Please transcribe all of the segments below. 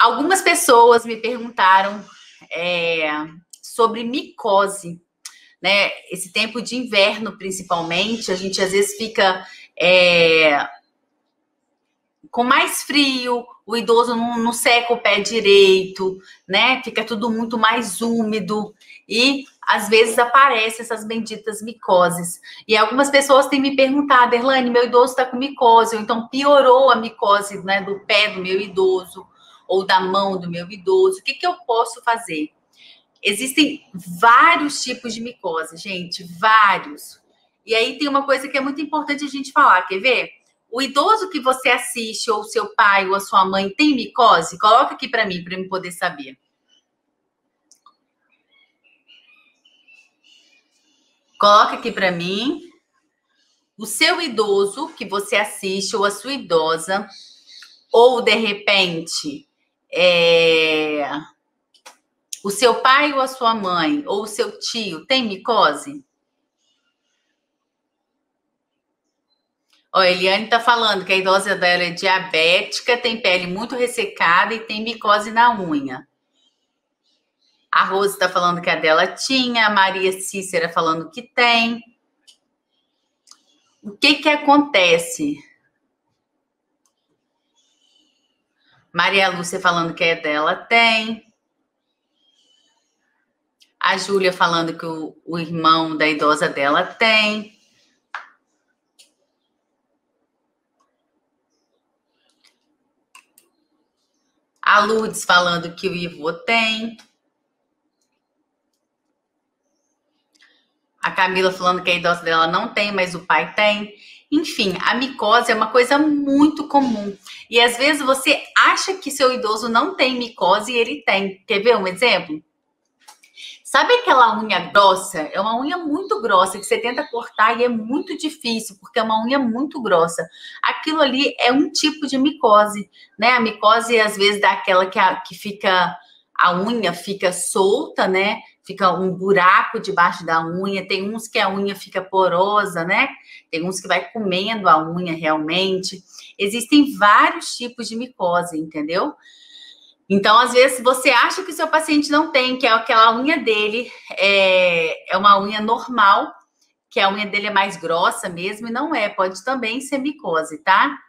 Algumas pessoas me perguntaram sobre micose, né? Esse tempo de inverno, principalmente, a gente às vezes fica com mais frio, o idoso não seca o pé direito, né? Fica tudo muito mais úmido e às vezes aparecem essas benditas micoses. E algumas pessoas têm me perguntado, Erlane, meu idoso está com micose, ou então piorou a micose, né, do pé do meu idoso ou da mão do meu idoso. O que eu posso fazer? Existem vários tipos de micose, gente, vários. E aí tem uma coisa que é muito importante a gente falar, quer ver? O idoso que você assiste, ou seu pai, ou a sua mãe, tem micose? Coloca aqui para mim poder saber. Coloca aqui para mim. O seu idoso que você assiste, ou a sua idosa, ou de repente, o seu pai ou a sua mãe, ou o seu tio, tem micose? Ó, a Eliane tá falando que a idosa dela é diabética, tem pele muito ressecada e tem micose na unha. A Rose tá falando que a dela tinha, a Maria Cícera falando que tem. O que acontece? Maria Lúcia falando que a dela tem. A Júlia falando que o irmão da idosa dela tem. A Lourdes falando que o Ivo tem. A Camila falando que a idosa dela não tem, mas o pai tem. Enfim, a micose é uma coisa muito comum. E às vezes você acha que seu idoso não tem micose e ele tem. Quer ver um exemplo? Sabe aquela unha grossa? É uma unha muito grossa que você tenta cortar e é muito difícil, porque é uma unha muito grossa. Aquilo ali é um tipo de micose, né? A micose, às vezes, dá aquela que fica... A unha fica solta, né? Fica um buraco debaixo da unha. Tem uns que a unha fica porosa, né? Tem uns que vai comendo a unha realmente. Existem vários tipos de micose, entendeu? Então, às vezes, você acha que o seu paciente não tem, que é aquela unha dele é uma unha normal, que a unha dele é mais grossa mesmo, e não é. Pode também ser micose, tá?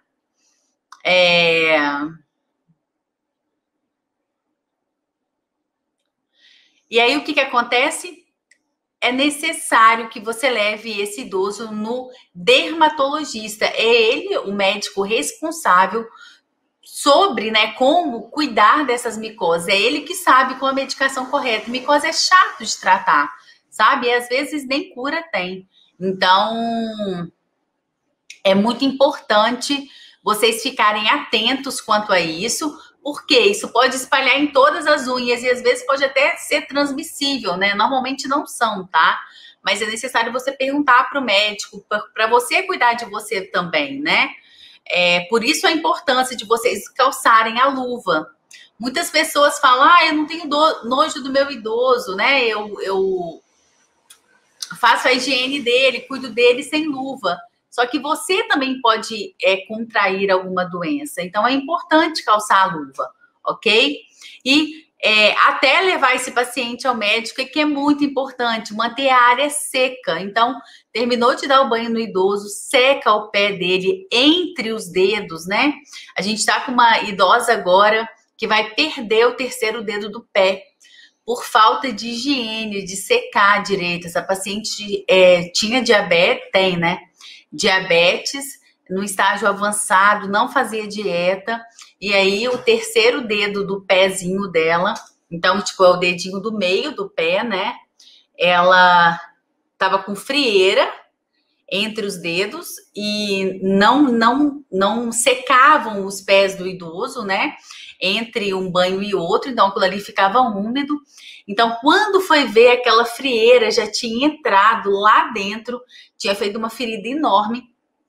E aí, o que acontece? É necessário que você leve esse idoso no dermatologista. É ele o médico responsável sobre, né, como cuidar dessas micoses. É ele que sabe com a medicação correta. Micose é chato de tratar, sabe? E às vezes nem cura tem. Então, é muito importante vocês ficarem atentos quanto a isso, porque isso pode espalhar em todas as unhas e às vezes pode até ser transmissível, né? Normalmente não são, tá? Mas é necessário você perguntar para o médico, para você cuidar de você também, né? Por isso a importância de vocês calçarem a luva. Muitas pessoas falam, eu não tenho nojo do meu idoso, né? Eu faço a higiene dele, cuido dele sem luva. Só que você também pode contrair alguma doença. Então, é importante calçar a luva, ok? E até levar esse paciente ao médico, que é muito importante, manter a área seca. Então, terminou de dar o banho no idoso, seca o pé dele entre os dedos, né? A gente tá com uma idosa agora que vai perder o terceiro dedo do pé por falta de higiene, de secar direito. Essa paciente tinha diabetes, tem, né? Diabetes no estágio avançado, não fazia dieta, e aí o terceiro dedo do pezinho dela, então, tipo, é o dedinho do meio do pé, né? Ela tava com frieira entre os dedos e não secavam os pés do idoso, né? Entre um banho e outro, então aquilo ali ficava úmido. Então, quando foi ver, aquela frieira já tinha entrado lá dentro, tinha feito uma ferida enorme,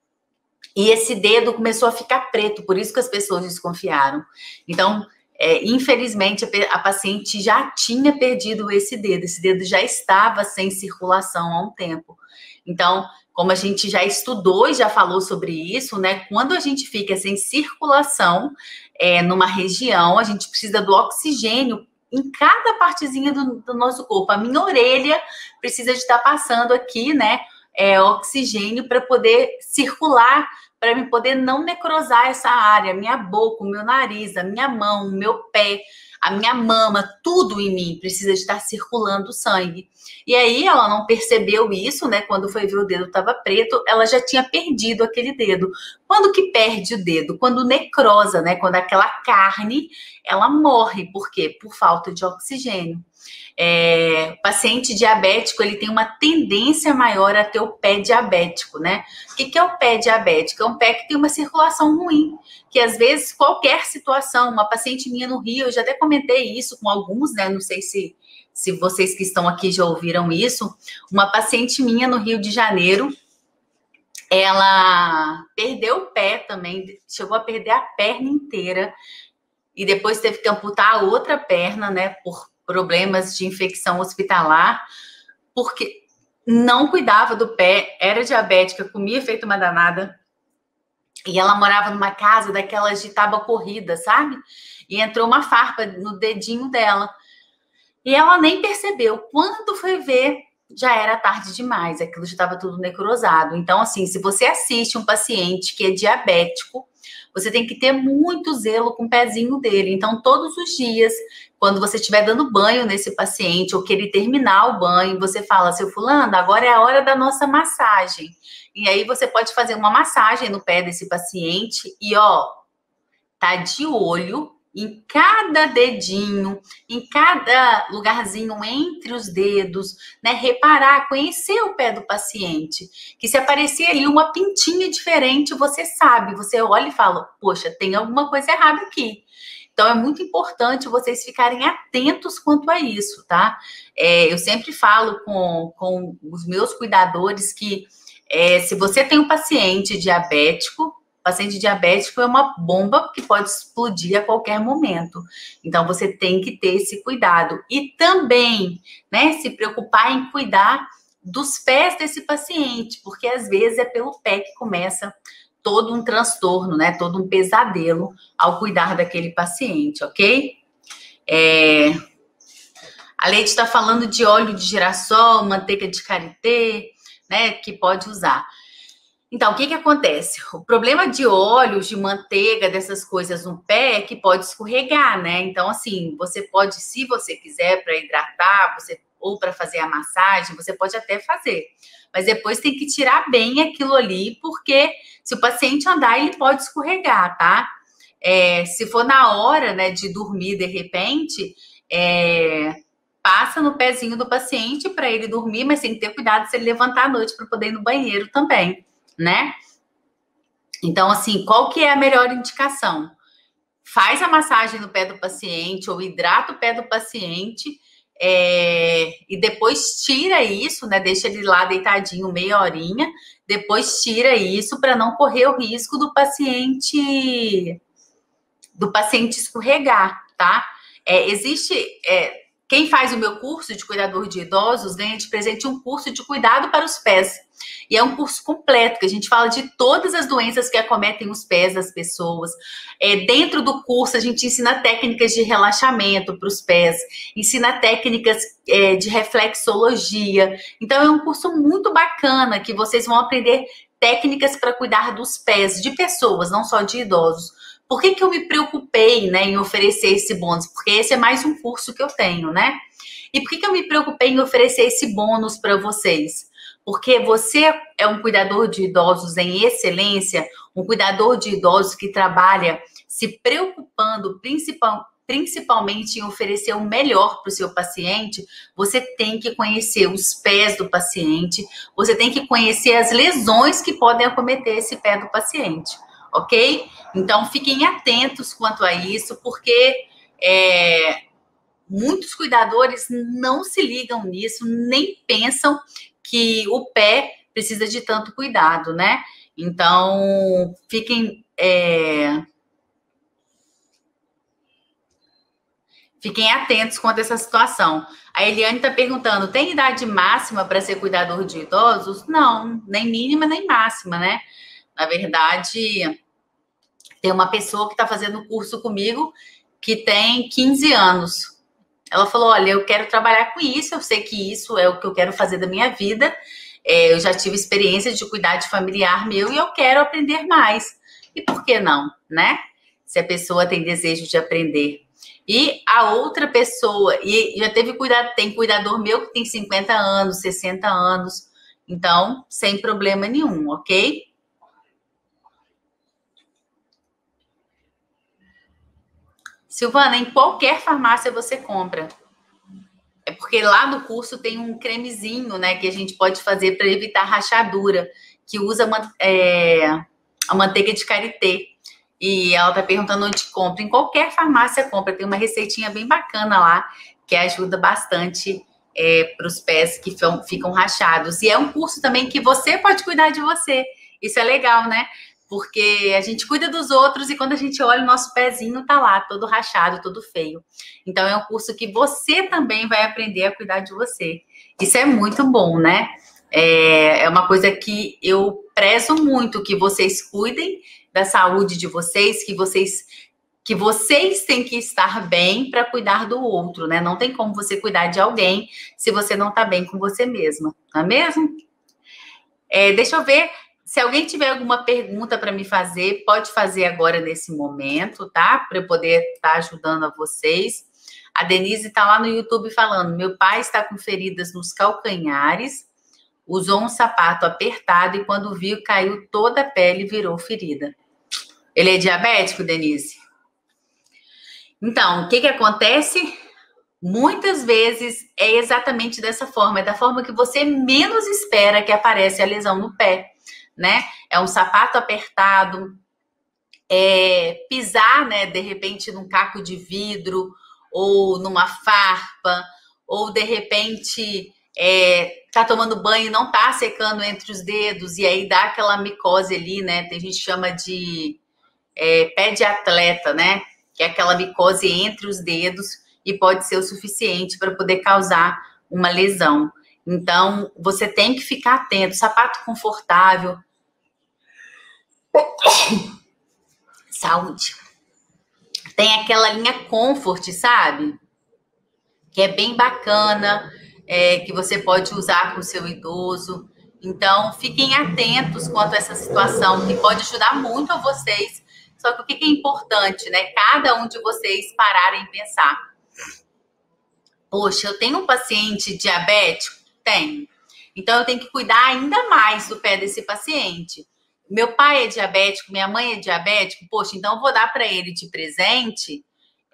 e esse dedo começou a ficar preto, por isso que as pessoas desconfiaram. Então, infelizmente, a paciente já tinha perdido esse dedo já estava sem circulação há um tempo. Então, como a gente já estudou e já falou sobre isso, né? Quando a gente fica sem circulação numa região, a gente precisa do oxigênio em cada partezinha do nosso corpo. A minha orelha precisa de estar passando aqui, né? Oxigênio para poder circular, para me poder não necrosar essa área, minha boca, o meu nariz, a minha mão, o meu pé, a minha mama, tudo em mim precisa de estar circulando sangue. E aí ela não percebeu isso, né? Quando foi ver o dedo estava preto, ela já tinha perdido aquele dedo. Quando que perde o dedo? Quando necrosa, né? Quando aquela carne, ela morre. Por quê? Por falta de oxigênio. O paciente diabético, ele tem uma tendência maior a ter o pé diabético, né? O que é o pé diabético? É um pé que tem uma circulação ruim, que às vezes qualquer situação, uma paciente minha no Rio, eu já até comentei isso com alguns, né? Não sei se vocês que estão aqui já ouviram isso. Uma paciente minha no Rio de Janeiro, ela perdeu o pé também, chegou a perder a perna inteira e depois teve que amputar a outra perna, né, por problemas de infecção hospitalar, porque não cuidava do pé, era diabética, comia feito uma danada, e ela morava numa casa daquelas de tábua corrida, sabe? E entrou uma farpa no dedinho dela. E ela nem percebeu. Quando foi ver, já era tarde demais. Aquilo já estava tudo necrosado. Então, assim, se você assiste um paciente que é diabético, você tem que ter muito zelo com o pezinho dele. Então, todos os dias, quando você estiver dando banho nesse paciente, ou que ele terminar o banho, você fala, seu fulano, agora é a hora da nossa massagem. E aí você pode fazer uma massagem no pé desse paciente e, ó, tá de olho em cada dedinho, em cada lugarzinho entre os dedos, né? Reparar, conhecer o pé do paciente. Que se aparecer ali uma pintinha diferente, você sabe, você olha e fala, poxa, tem alguma coisa errada aqui. Então, é muito importante vocês ficarem atentos quanto a isso, tá? Eu sempre falo com os meus cuidadores que se você tem um paciente diabético é uma bomba que pode explodir a qualquer momento. Então, você tem que ter esse cuidado. E também, né, se preocupar em cuidar dos pés desse paciente, porque às vezes é pelo pé que começa todo um transtorno, né, todo um pesadelo ao cuidar daquele paciente, ok? A Leite está falando de óleo de girassol, manteiga de karité, né, que pode usar. Então, o que acontece? O problema de óleos, de manteiga, dessas coisas no pé é que pode escorregar, né? Então, assim, você pode, se você quiser, para hidratar, ou para fazer a massagem, você pode até fazer. Mas depois tem que tirar bem aquilo ali, porque se o paciente andar, ele pode escorregar, tá? Se for na hora, né, de dormir de repente, passa no pezinho do paciente para ele dormir, mas tem que ter cuidado se ele levantar à noite para poder ir no banheiro também, né? Então, assim, qual que é a melhor indicação? Faz a massagem no pé do paciente ou hidrata o pé do paciente e depois tira isso, né? Deixa ele lá deitadinho meia horinha, depois tira isso para não correr o risco do paciente escorregar, tá? Quem faz o meu curso de cuidador de idosos ganha de presente um curso de cuidado para os pés. E é um curso completo, que a gente fala de todas as doenças que acometem os pés das pessoas. Dentro do curso, a gente ensina técnicas de relaxamento para os pés, ensina técnicas de reflexologia. Então, é um curso muito bacana, que vocês vão aprender técnicas para cuidar dos pés de pessoas, não só de idosos. Por que eu me preocupei, né, em oferecer esse bônus? Porque esse é mais um curso que eu tenho, né? E por que eu me preocupei em oferecer esse bônus para vocês? Porque você é um cuidador de idosos em excelência, um cuidador de idosos que trabalha se preocupando principalmente em oferecer o melhor para o seu paciente. Você tem que conhecer os pés do paciente, você tem que conhecer as lesões que podem acometer esse pé do paciente, ok? Então, fiquem atentos quanto a isso, porque muitos cuidadores não se ligam nisso, nem pensam que o pé precisa de tanto cuidado, né? Então, Fiquem atentos quanto a essa situação. A Eliane está perguntando, tem idade máxima para ser cuidador de idosos? Não, nem mínima nem máxima, né? Na verdade, tem uma pessoa que está fazendo curso comigo que tem 15 anos. Ela falou, olha, eu quero trabalhar com isso, eu sei que isso é o que eu quero fazer da minha vida. Eu já tive experiência de cuidar de familiar meu e eu quero aprender mais. E por que não, né? Se a pessoa tem desejo de aprender. E a outra pessoa, e já tem cuidador meu que tem 50 anos, 60 anos, então, sem problema nenhum, ok? Silvana, em qualquer farmácia você compra. É porque lá no curso tem um cremezinho, né, que a gente pode fazer para evitar rachadura, que usa a manteiga de karité. E ela tá perguntando onde compra. Em qualquer farmácia compra. Tem uma receitinha bem bacana lá, que ajuda bastante para os pés que ficam rachados. E é um curso também que você pode cuidar de você. Isso é legal, né? Porque a gente cuida dos outros e quando a gente olha, o nosso pezinho tá lá, todo rachado, todo feio. Então, é um curso que você também vai aprender a cuidar de você. Isso é muito bom, né? É uma coisa que eu prezo muito, que vocês cuidem da saúde de vocês, que vocês têm que estar bem para cuidar do outro, né? Não tem como você cuidar de alguém se você não tá bem com você mesma, não é mesmo? Deixa eu ver. Se alguém tiver alguma pergunta para me fazer, pode fazer agora nesse momento, tá? Para eu poder estar ajudando a vocês. A Denise está lá no YouTube falando: meu pai está com feridas nos calcanhares, usou um sapato apertado e quando viu, caiu toda a pele e virou ferida. Ele é diabético, Denise? Então, o que acontece? Muitas vezes é exatamente dessa forma, é da forma que você menos espera que aparece a lesão no pé, né? É um sapato apertado, pisar, né, de repente num caco de vidro ou numa farpa, ou de repente tá tomando banho e não tá secando entre os dedos e aí dá aquela micose ali, né? Tem gente que chama de pé de atleta, né? Que é aquela micose entre os dedos e pode ser o suficiente para poder causar uma lesão. Então, você tem que ficar atento. Sapato confortável. Saúde. Tem aquela linha Comfort, sabe? Que é bem bacana, que você pode usar com o seu idoso. Então, fiquem atentos quanto a essa situação, que pode ajudar muito a vocês. Só que o que é importante, né? Cada um de vocês pararem e pensar. Poxa, eu tenho um paciente diabético? Tenho. Então, eu tenho que cuidar ainda mais do pé desse paciente. Meu pai é diabético, minha mãe é diabético. Poxa, então eu vou dar para ele de presente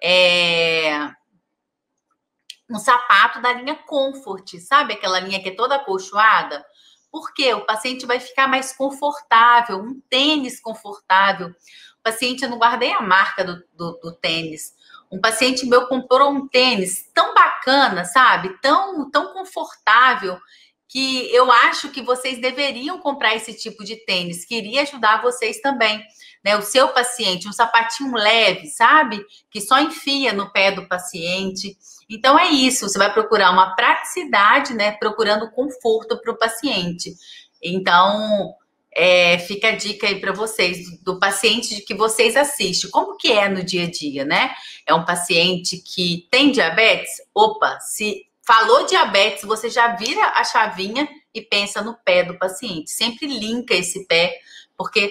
um sapato da linha Comfort, sabe? Aquela linha que é toda acolchoada. Porque o paciente vai ficar mais confortável, um tênis confortável. O paciente, eu não guardei a marca do tênis. Um paciente meu comprou um tênis tão bacana, sabe? Tão confortável, que eu acho que vocês deveriam comprar esse tipo de tênis. Queria ajudar vocês também, né? O seu paciente, um sapatinho leve, sabe? Que só enfia no pé do paciente. Então, é isso. Você vai procurar uma praticidade, né? Procurando conforto para o paciente. Então, fica a dica aí para vocês, do paciente que vocês assistem. Como que é no dia a dia, né? É um paciente que tem diabetes? Opa, se falou diabetes, você já vira a chavinha e pensa no pé do paciente. Sempre linka esse pé, porque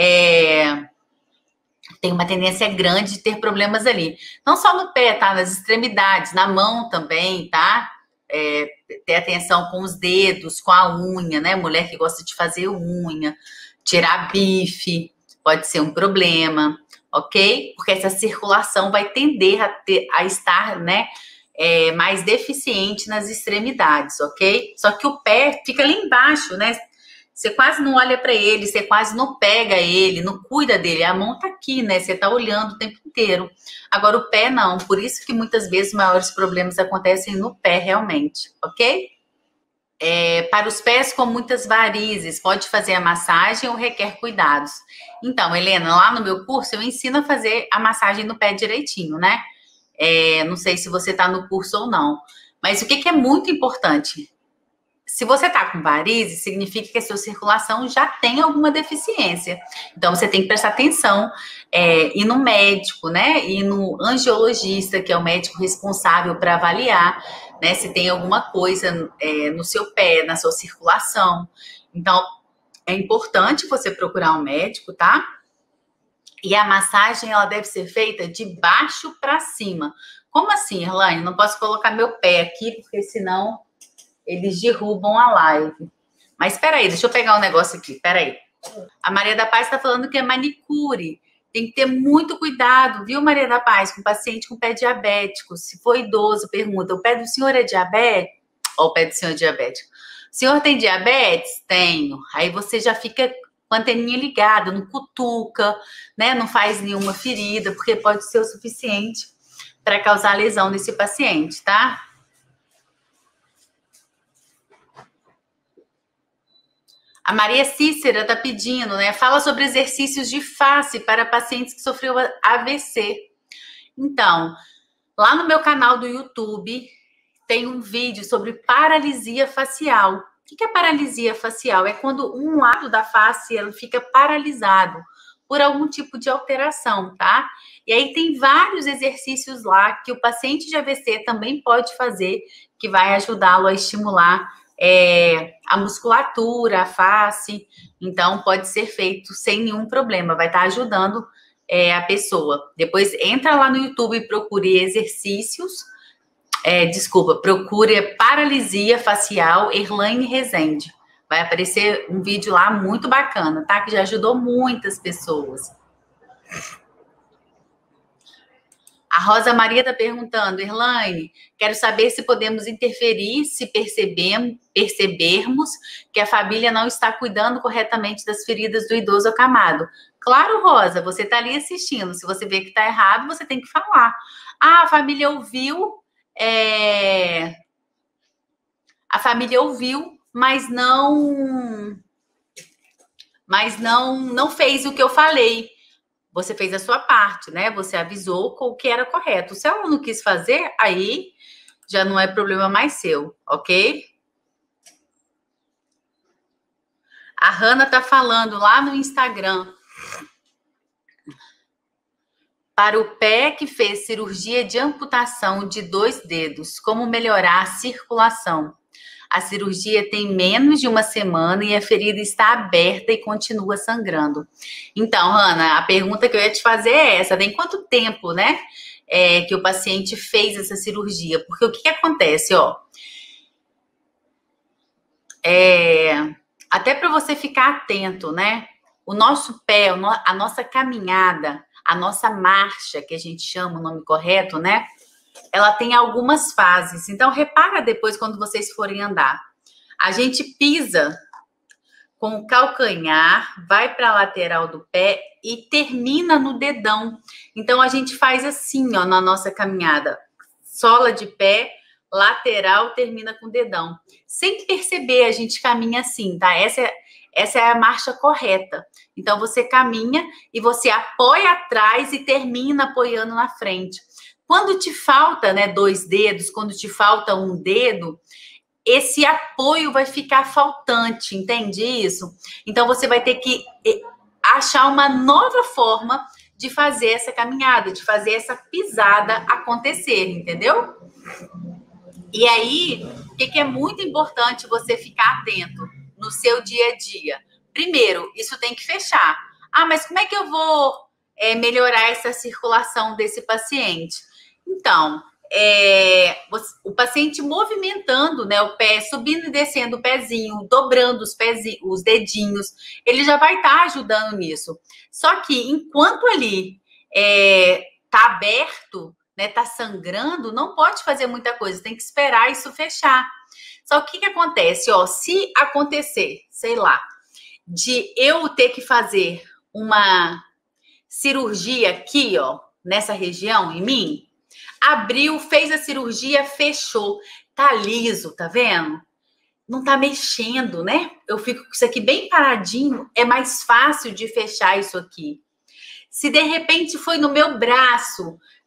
tem uma tendência grande de ter problemas ali. Não só no pé, tá? Nas extremidades, na mão também, tá? Ter atenção com os dedos, com a unha, né? Mulher que gosta de fazer unha, tirar bife, pode ser um problema, ok? Porque essa circulação vai tender a estar, né? Mais deficiente nas extremidades, ok? Só que o pé fica ali embaixo, né? Você quase não olha para ele, você quase não pega ele, não cuida dele. A mão tá aqui, né? Você tá olhando o tempo inteiro. Agora o pé não, por isso que muitas vezes maiores problemas acontecem no pé realmente, ok? Para os pés com muitas varizes, pode fazer a massagem ou requer cuidados? Então, Helena, lá no meu curso eu ensino a fazer a massagem no pé direitinho, né? Não sei se você está no curso ou não. Mas o que é muito importante? Se você está com varizes, significa que a sua circulação já tem alguma deficiência. Então, você tem que prestar atenção, ir no médico, né? Ir no angiologista, que é o médico responsável para avaliar, né? Se tem alguma coisa no seu pé, na sua circulação. Então, é importante você procurar um médico, tá? E a massagem, ela deve ser feita de baixo para cima. Como assim, Erlane? Não posso colocar meu pé aqui, porque senão eles derrubam a live. Mas espera aí, deixa eu pegar um negócio aqui, espera aí. A Maria da Paz está falando que é manicure. Tem que ter muito cuidado, viu, Maria da Paz, com paciente com pé diabético. Se for idoso, pergunta, o pé do senhor é diabético? Ó, o pé do senhor é diabético. O senhor tem diabetes? Tenho. Aí você já fica com a anteninha ligada, não cutuca, né? Não faz nenhuma ferida, porque pode ser o suficiente para causar lesão nesse paciente, tá? A Maria Cícera está pedindo, né? Fala sobre exercícios de face para pacientes que sofreu AVC. Então, lá no meu canal do YouTube tem um vídeo sobre paralisia facial. O que é paralisia facial? É quando um lado da face ela fica paralisado por algum tipo de alteração, tá? E aí tem vários exercícios lá que o paciente de AVC também pode fazer, que vai ajudá-lo a estimular a musculatura, a face. Então, pode ser feito sem nenhum problema, vai estar ajudando a pessoa. Depois, entra lá no YouTube e procure exercícios. Procure paralisia facial Erlane Rezende. Vai aparecer um vídeo lá muito bacana, tá? Que já ajudou muitas pessoas. A Rosa Maria está perguntando, Erlane, quero saber se podemos interferir se percebermos que a família não está cuidando corretamente das feridas do idoso acamado. Claro, Rosa, você está ali assistindo. Se você vê que está errado, você tem que falar. Ah, a família ouviu, mas não fez o que eu falei. Você fez a sua parte, né? Você avisou o que era correto. Se ela não quis fazer, aí já não é problema mais seu, ok? A Hanna tá falando lá no Instagram. Para o pé que fez cirurgia de amputação de 2 dedos, como melhorar a circulação? A cirurgia tem menos de uma semana e a ferida está aberta e continua sangrando. Então, Hanna, a pergunta que eu ia te fazer é essa: tem quanto tempo, né, que o paciente fez essa cirurgia? Porque o que acontece, ó? Até para você ficar atento, né? O nosso pé, a nossa caminhada, a nossa marcha, que a gente chama o nome correto, né? Ela tem algumas fases. Então, repara depois quando vocês forem andar. A gente pisa com o calcanhar, vai para a lateral do pé e termina no dedão. Então, a gente faz assim, ó, na nossa caminhada. Sola de pé, lateral, termina com o dedão. Sem perceber, a gente caminha assim, tá? Essa é a marcha correta. Então, você caminha e você apoia atrás e termina apoiando na frente. Quando te falta, né, 2 dedos, quando te falta um dedo, esse apoio vai ficar faltante, entende isso? Então, você vai ter que achar uma nova forma de fazer essa caminhada, de fazer essa pisada acontecer, entendeu? E aí, o que é muito importante você ficar atento no seu dia a dia? Primeiro, isso tem que fechar. Ah, mas como é que eu vou melhorar essa circulação desse paciente? Então, o paciente movimentando, né, o pé, subindo e descendo o pezinho, dobrando os dedinhos, ele já vai estar ajudando nisso. Só que enquanto ali tá aberto, né, tá sangrando, não pode fazer muita coisa, tem que esperar isso fechar. Só que o que acontece, ó, se acontecer, sei lá, de eu ter que fazer uma cirurgia aqui, ó, nessa região em mim, abriu, fez a cirurgia, fechou, tá liso, tá vendo? Não tá mexendo, né? Eu fico com isso aqui bem paradinho, é mais fácil de fechar isso aqui. Se de repente foi no meu braço,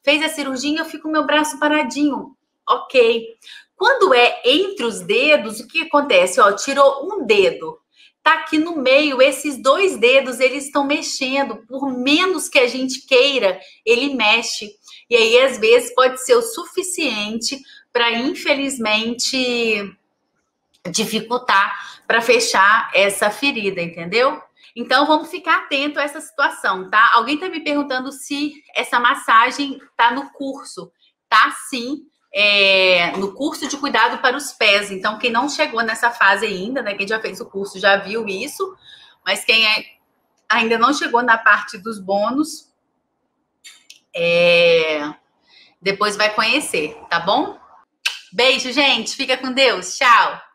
Fez a cirurgia, eu fico com meu braço paradinho. Ok. Quando é entre os dedos, o que acontece? Ó, tirou um dedo. Tá aqui no meio, esses 2 dedos, eles estão mexendo. Por menos que a gente queira, ele mexe. E aí, às vezes, pode ser o suficiente para, infelizmente, dificultar para fechar essa ferida, entendeu? Então, vamos ficar atento a essa situação, tá? Alguém tá me perguntando se essa massagem tá no curso. Tá, sim. No curso de cuidado para os pés. Então, quem não chegou nessa fase ainda, né? Quem já fez o curso já viu isso. Mas quem ainda não chegou na parte dos bônus, depois vai conhecer, tá bom? Beijo, gente. Fica com Deus. Tchau.